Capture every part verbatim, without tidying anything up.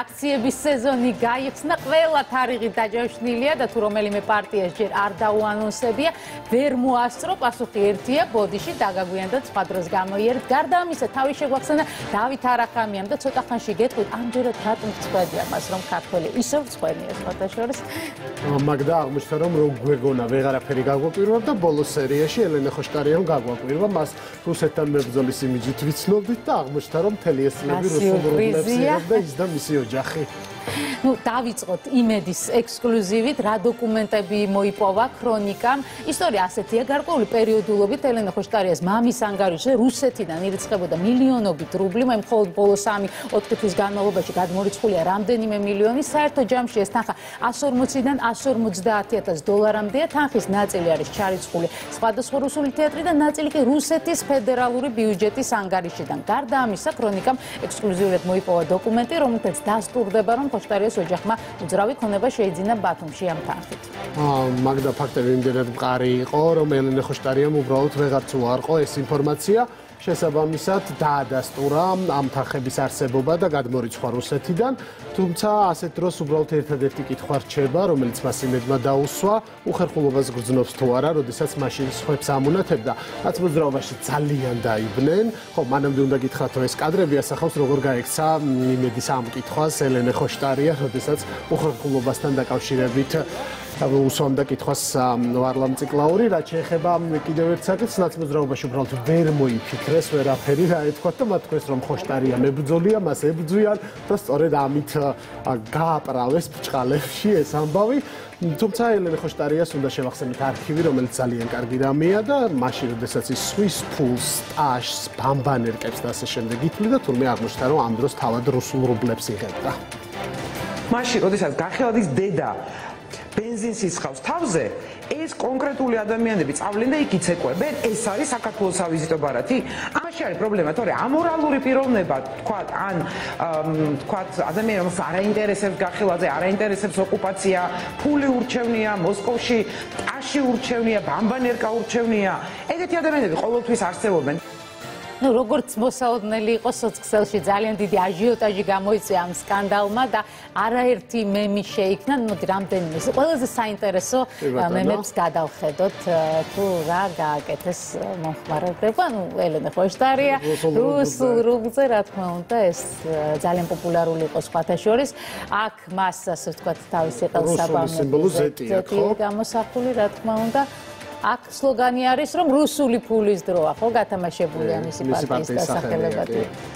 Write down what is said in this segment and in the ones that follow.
აქციების სეზონი გაიხსნა, ყველა თარიღი დაჯავშნილია და თუ რომელიმე პარტია ჯერ არ დაუანონსებია, ვერ მოასწრო, პასუხი ერთია, ბოდიში დაგაგვიანდა სხვა დროს გამოიერთ. გარდა ამისა, თავი შეგვახსენა დავით არახამიამ და ცოტა ხანში გეტყვით, ამჯერად რატომ წყვეტია მას, რომ ქართველი ისევ წყვენია სხვათა შორის. მაგდა აღმოჩნდა, რომ რო გვეგონა ვეღარაფერი გაგვაკვირვა და ბოლო სერიაში ელენე ხოშტარიამ გაგვაკვირვა, მას რუსეთთან მებრძოლის იმიჯით ვიცნობდით და აღმოჩნდა, რომ მთელი ეს წლები რუსულ რუბლებს იღებდა ის და მისი ოჯახი. Ну, დავიწყოთ იმედის ექსკლუზივით, რა დოკუმენტები მოიპოვა ქრონიკამ. ისტორია ასეთია, გარკვეული პერიოდულობით ელენე ხოშტარიას მამის ანგარიშზე რუსეთიდან ირიცხებოდა მილიონობით რუბლი, მე მხოლოდ ბოლო სამი ოთხი თვის განმავლობაში გადმორიცხულია რამდენიმე მილიონი, საერთო ჯამში ეს თანხა εκατს ორმოციდან εκατს ორმოცდაათი ათას დოლარამდეა, თანხის ნაწილი არის ჩარიცხული სხვადასხვა რუსული თეატრიდან, ნაწილი კი რუსეთის ფედერალური ბიუჯეტის ანგარიშიდან. გარდა ამისა, ქრონიკამ ექსკლუზიურად მოიპოვა დოკუმენტი, რომელთაც დასტურდება, რომ ხოშტარიას ოჯახმა უძრავი ქონება შეიძინა ბათუმში ამ თანხით. მაგდა ფაქტები იმდენად მყარი იყო, რომ ელენე ხოშტარიამ უბრალოდ ვეღარც უარყო ეს ინფორმაცია. შესაბამისად დაადასტურა ამ თანხების არსებობა და გადმორიცხვა რუსეთიდან, თუმცა ასეთ დროს უბრალოდ ერთადერთი კითხვა რჩება, რომელიც მას იმედმა დაუსვა, უხერხულობას გრძნობს თუ არა, როდესაც მაშინ სხვებს ამუნათებდა, რაც მოძრაობაში ძალიან დაიბნენ. ხო, მანამდე უნდა გითხრათ, რომ ეს კადრები ასახავს, როგორ გაექცა იმედის ამ კითხვას ელენე ხოშტარია, როდესაც უხერხულობასთან დაკავშირებით უსვამდა კითხვას ვარლამ ციკლაური, რაც შეეხება კიდევ ერთ საკითხს, ნაცმოძრაობაში უბრალოდ ვერ მოიფიქრეს ვერაფერი, რა ეთქვათ და მათ თქვეს, რომ ხოშტარია მებრძოლია, მას ებრძვიან და სწორედ ამით გააპრავეს ბრჭყალებში ეს ამბავი. თუმცა ელენე ხოშტარიას უნდა შევახსენოთ არქივი, რომელიც ძალიან კარგი რამეა და მაშინ, როდესაც ის სვის ფულს, სტაჟს, ბამბანერკებს და ასე შემდეგ ითვლიდა, თურმე აღმოჩნდა, რომ ამ დროს თავად რუსულ რუბლებს იღებდა. მაშინ, როდესაც გახელად ის დედა ბენზინს ისხავს თავზე, ეს კონკრეტული ადამიანები წავლენ და იქ იცეკვებენ, ეს არის საქართველოს ავიზიტო ბარათი. ამაში არის პრობლემა, თორე ამორალური პიროვნება, თქვათ, ან თქვათ, ადამიანი, რომელსაც არ აინტერესებს გახელაძე, არ აინტერესებს ოკუპაცია, ფული ურჩევნია, მოსკოვში ტაში ურჩევნია, ბამბანერკა ურჩევნია, ეგეთი ადამიანები ყოველთვის არსებობენ. Ну, როგორც მოსაოდნელი იყო სოციალში ძალიან დიდი აჟიოტაჟი გამოიწვია ამ სკანდალმა და არაერთი მემი შეიქმნა, მოდი რამდენიმე. ყველაზე საინტერესო მემებს გადავხედოთ, თუ რა გააკეთეს მომხმარებლებმა. Ну, ელენე ხოშტარია რუსულ რუბლზე, რა თქმა უნდა, ეს ძალიან პოპულარული იყო სხვათა შორის. აქ მას, ასე ვთქვათ, თავისი ყელსაბამი ზეტია, ხო? გამოსახული, რა თქმა უნდა. აქ სლოგანი არის, რომ რუსული ფულის დროა, ხო, გათამაშებულია მისი პარტიის დასახელებად.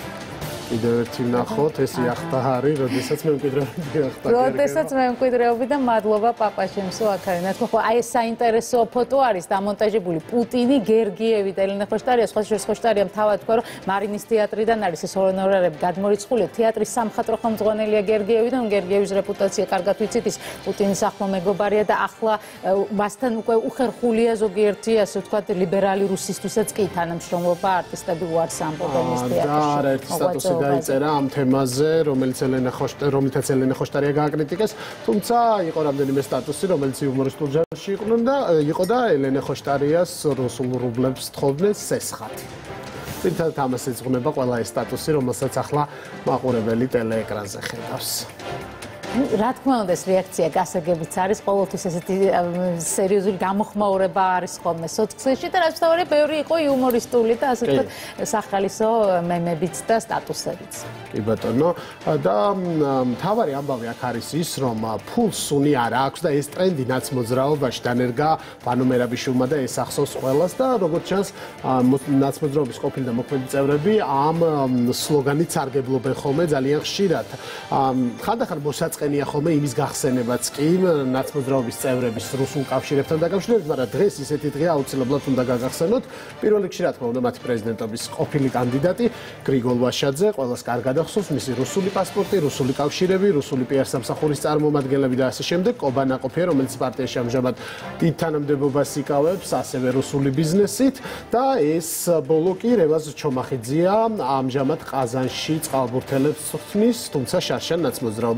კიდევ ერთი ვნახოთ, ეს იახტაარი, როდესაც მემკვიდრეობები იახტაარი. როდესაც მემკვიდრეობები და მადლობა პაპაშემსო აქარენად. ხო, აი ეს საინტერესო ფოტო არის დამონტაჟებული პუტინი, გერგიევი და ელენე ხოშტარია, სხვა შორის ხოშტარიამ თავად თქვა, რომ მარინის თეატრიდან არის ეს ჰონორარები გადმორიცხული, თეატრის სამხატვრო ხელმძღვანელია გერგიევი და გერგიევის რეპუტაცია კარგად ვიცით, ის პუტინის ახლო მეგობარია და ახლა მასთან უკვე უხერხულია ზოგიერთი, ასე ვთქვათ, ლიბერალი რუსისთვისაც კი თანამშრომლობა არტისტები უარს ამბობენ ის თეატრში. დაიწერა ამ თემაზე, რომელიც ელენე ხოშტარია, რომლითაც ელენე ხოშტარია გააკრიტიკეს, თუმცა იყო რამდენიმე სტატუსი, რომელიც იუმორისტულ ჟანრში იყო და იყო და ელენე ხოშტარიას რუსულ რუბლებს თხოვდნენ სესხათი. თუმცა ამას ეძღვნება ყველა ეს სტატუსი, რომელსაც ახლა მაყურებელი ტელეეკრანზე ხედავს. რა თქმა უნდა, ეს რეაქცია გასაგებიც არის, ყოველთვის ესეთი სერიოზული გამოხმაურება არის ხოლმე სოციალში და რაც თავარი ბევრი იყო იუმორისტული და ასე ვთქვათ სახალისო მემებიც და სტატუსებიც. კი ბატონო, და მთავარი ამბავი აქ არის ის, რომ ფულს უნი არ აქვს და ეს ტრენდი ნაცმოძრაობაში დანერგა ბანო მერაბიშვილმა და ეს ახსოვს ყველას და როგორც ჩანს ნაცმოძრაობის ყოფილი და მოქმედი წევრები ამ სლოგანით სარგებლობენ ხოლმე ძალიან ხშირად. ხანდახან მოსაწყენია ხოლმე იმის გახსენებაც კი ნაცმოძრაობის წევრების რუსულ კავშირებთან დაკავშირებით, მაგრამ დღეს ისეთი დღეა აუცილებლად უნდა გაგახსენოთ. პირველ რიგში რა თქმა უნდა მათი პრეზიდენტობის ყოფილი კანდიდატი გრიგოლ ვაშაძე, ყველას კარგად ახსოვს მისი რუსული პასპორტი, რუსული კავშირები, რუსული პიარ სამსახურის წარმომადგენლები და ასე შემდეგ, ყობა ნაყოფია, რომელიც პარტიაში ამჟამად დიდ თანამდებობას იკავებს, ასევე რუსული ბიზნესით და ეს ბოლო კი რევაზ ჩომახიძეა, ამჟამად ყაზანში წყალბურთელებს ხსნის, თუმცა შარშან ნაცმოძრაობამ წარმოგვიდგა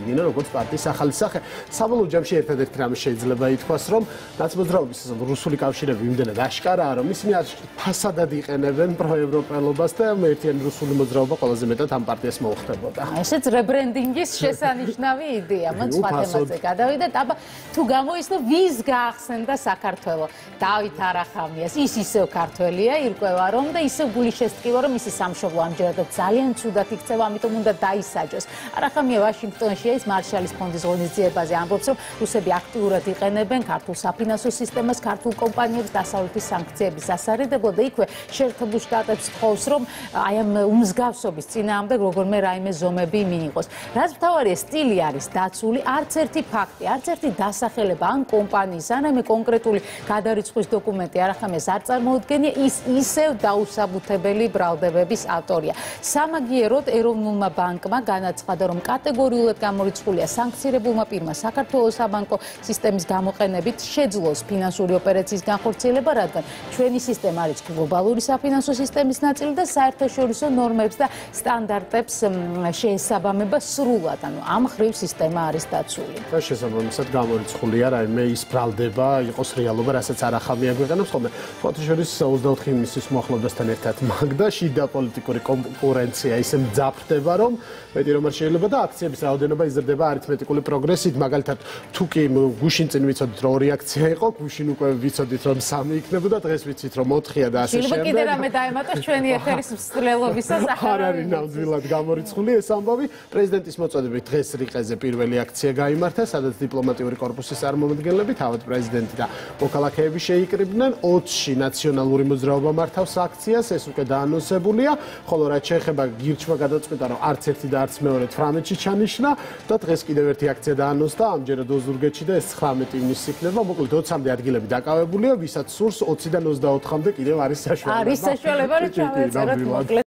წარადგინა როგორც პარტიის ახალი სახე. საბოლოო ჯამში ერთადერთი რამე შეიძლება ითქვას, რომ ნაცმოძრაობის რუსული კავშირები იმდენად აშკარაა, რომ ისინი ფასადად იყენებენ პროევროპელობას და ერთიანი რუსული მოძრაობა ყველაზე მეტად ამ პარტიას მოუხდებოდა. ესეც რებრენდინგის შესანიშნავი იდეა. მან სხვა თემაზე გადავიდეთ, აბა თუ გამოისნო ვის გაახსენდა საქართველო? დავით არახამიას, ის ისევ ქართველია, ირკვევა რომ და ისევ გული შესტკივა რომ ისი სამშობლო ამჯერადაც ძალიან ცუდად იქცევა, ამიტომ უნდა დაისაჯოს. არახამია ვაშინგტონშია, ის მარშალის ფონდის ღონისძიებაზე ამბობს, რომ რუსები აქტიურად იყენებენ ქართულ საფინანსო სისტემას, ქართულ კომპანიებს დასავლეთის სანქციების ასარიდებლად და იქვე შეერთებულ შტატებს თხოვს, რომ აი ამ უმსგავსობის წინააღმდეგ როგორმე რაიმე ზომები მიიღოს. რაც მთავარია, სტილი არის დაცული, არც ერთი ფაქტი, არც ერთი დასახელება ან კომპანიის, ან ამე კონკრეტული გადარიცხვის დოკუმენტი არახამიას არ წარმოუდგენია, ის ისევ დაუსაბუთებელი ბრალდებების ავტორია. სამაგიეროდ ეროვნულმა ბანკმა განაცხადა, რომ კატეგორიულად გამორიცხულია სანქცირებულმა პირმა საქართველოს საბანკო სისტემის გამოყენებით შეძლოს ფინანსური ოპერაციის განხორციელება, რადგან ჩვენი სისტემა არის გლობალური საფინანსო სისტემის ნაწილი და საერთაშორისო ნორმებს და სტანდარტებს შეესაბამება სრულად, ანუ ამ ხრივ სისტემა არის დაცული. და შესაბამისად გამორიცხულია რაიმე ის ბრალდება იყოს რეალობა, რასაც არახამია გვეყენებს ხოლმე. ფოტოშორის ოცდაოთხი ივნისის მოახლოებასთან ერთად მაგდა შიდა პოლიტიკური კონკურენცია ისე მძაფრდება, რომ მეტი რომ არ შეიძლება და აქციების რაოდენობა იზრდება არითმეტიკული პროგრესით, მაგალითად თუ კი გუშინ წინ ვიცოდით რომ ორი აქცია იყო, გუშინ უკვე ვიცოდით რომ სამი იქნებოდა, დღეს ვიცით რომ ოთხია და ასე შემდეგ. კიდე რამე დაემატოს ჩვენი ეთერის მსვლელობისას არ არის ნამდვილად გამორიცხული ეს ამბავი. პრეზიდენტის მოწოდებით დღეს რიყეზე პირველი აქცია გაიმართა, სადაც დიპლომატიური კორპუსის წარმომადგენლები, თავად პრეზიდენტი და მოქალაქეები შეიკრიბნენ. ოცში ნაციონალური მოძრაობა მართავს აქციას, ეს უკვე დაანონსებულია, ხოლო რაც შეეხება გირჩმა გადაწყვიტა, რომ არც ერთი და არც მეორე თვრამეტში ჩანიშნა და დღეს კიდევ ერთი აქცია დაანონსდა, ამჯერად ოზურგეთში და ეს ცხრამეტი ივნისს იქნება. მოკლედ ოცამდე ადგილები დაკავებულია, ვისაც სურს ოციდან ოცდაოთხამდე კიდევ არის საშუალება. არის საშუალება რომ ჩავეწეროთ მოკლედ.